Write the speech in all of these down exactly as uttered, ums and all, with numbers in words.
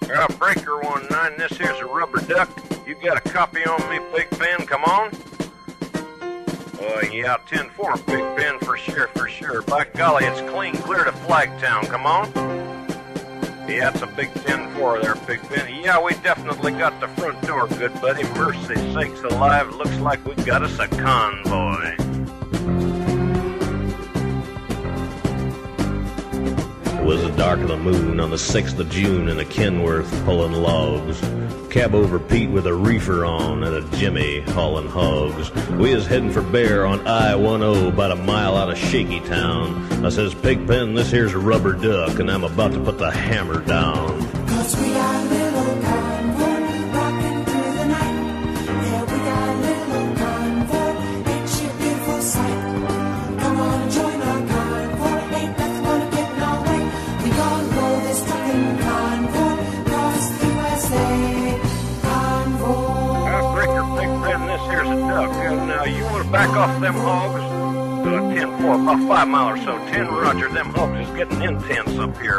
Uh, Breaker one nine, this here's a rubber duck. You got a copy on me, Big Ben? Come on. Uh, yeah, ten four, Big Ben, for sure, for sure. By golly, it's clean clear to Flagtown. Come on. Yeah, it's a big ten four there, Big Ben. Yeah, we definitely got the front door, good buddy. Mercy sakes alive, looks like we got us a convoy. It was the dark of the moon on the sixth of June in a Kenworth pulling logs. Cab over Pete with a reefer on and a Jimmy hauling hogs. We is heading for Bear on I ten, about a mile out of Shaky Town. I says, Pigpen, this here's a rubber duck, and I'm about to put the hammer down. Cause we got a little convoy rocking through the night. Yeah, we got a little convoy, ain't she a beautiful sight? Come on and join our convoy, ain't nothing gonna get in our way. We gonna roll this trucking convoy across the U S A. Convoy. Uh, Breaker, Big Ben, this here's a duck. Uh, now, you want to back off them hogs? Uh, ten four, about five mile or so. ten, roger, them hogs is getting intense up here.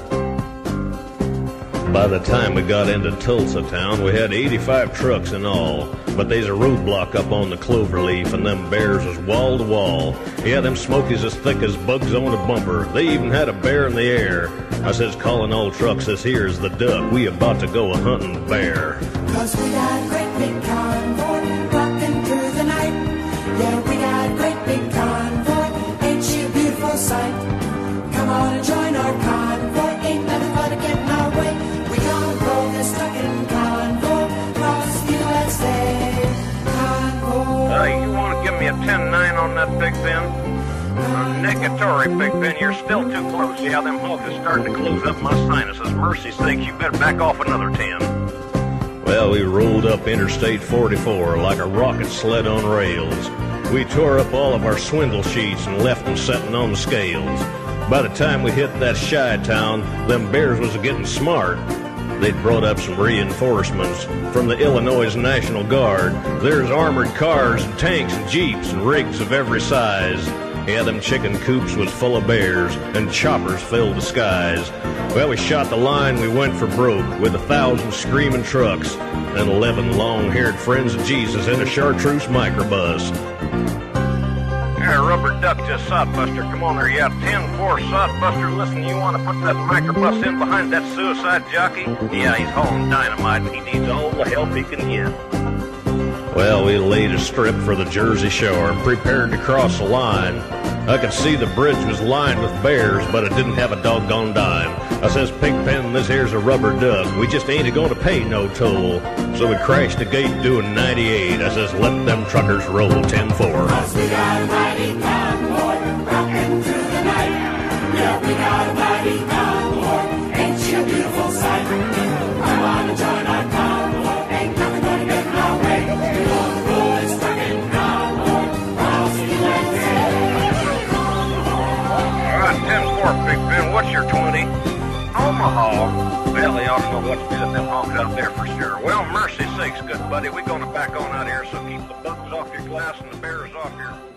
By the time we got into Tulsa town, we had eighty-five trucks in all. But they's a roadblock up on the Cloverleaf, and them bears was wall to wall. Yeah, them smokies as thick as bugs on a bumper. They even had a bear in the air. I says, calling all trucks, this here's the duck. We about to go a hunting bear. Cause we got a great big convoy rocking through the night. Yeah, we got a great big convoy, ain't she a beautiful sight? Come on and join our convoy, ain't nothing but to get in our way. We gonna roll this trucking convoy across the U S A. Convoy. Uh, you want to give me a ten nine on that, Big Ben? Uh, negatory, Big Ben, you're still too close. Yeah, them hogs is starting to close up my sinuses. Mercy sakes, you better back off another ten. Well, we rolled up Interstate forty-four like a rocket sled on rails. We tore up all of our swindle sheets and left them setting on the scales. By the time we hit that shy town, them bears was getting smart. They'd brought up some reinforcements from the Illinois National Guard. There's armored cars and tanks and jeeps and rigs of every size. Yeah, them chicken coops was full of bears, and choppers filled the skies. Well, we shot the line, we went for broke, with a thousand screaming trucks, and eleven long-haired friends of Jesus in a chartreuse microbus. Here, rubber duck just sodbuster. Come on there, yeah, ten four sodbuster. Listen, you want to put that microbus in behind that suicide jockey? Yeah, he's hauling dynamite, and he needs all the help he can get. Well, we laid a strip for the Jersey Shore and prepared to cross the line. I could see the bridge was lined with bears, but it didn't have a doggone dime. I says, Pigpen, this here's a rubber duck. We just ain't a-gonna pay no toll. So we crashed the gate doing ninety-eight. I says, let them truckers roll ten four. Cause we got a mighty convoy rocking through the night. Yeah, we got a mighty convoy, ain't she a beautiful sight? Come on and join our convoy, ain't nothing gonna get in our way. We gonna roll this trucking convoy across the U S A. All right, ten four, Big Ben, what's your twenty? Omaha. Well, they ought to know what to do with them hogs out there for sure. Well, mercy sakes, good buddy, we're going to back on out here, so keep the bugs off your glass and the bears off your...